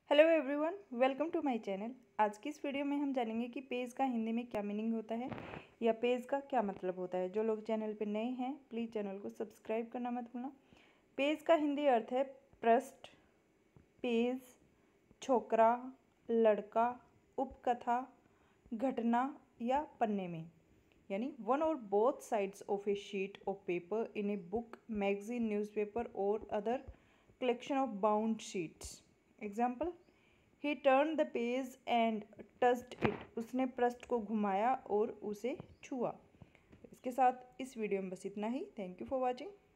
Hello everyone, welcome to my channel. आज की इस वीडियो में हम जानेंगे कि पेज का हिंदी में क्या मीनिंग होता है या पेज का क्या मतलब होता है। जो लोग चैनल पे नए हैं प्लीज़ चैनल को सब्सक्राइब करना मत भूलना। पेज का हिंदी अर्थ है पृष्ठ, पेज, छोकरा, लड़का, उपकथा, घटना या पन्ने में, यानी वन और both sides of a sheet of paper in a book, magazine, newspaper और other collection of bound sheets. Example, he turned the page and touched it. उसने पृष्ठ को घुमाया और उसे छुआ। इसके साथ इस वीडियो में बस इतना ही। Thank you for watching.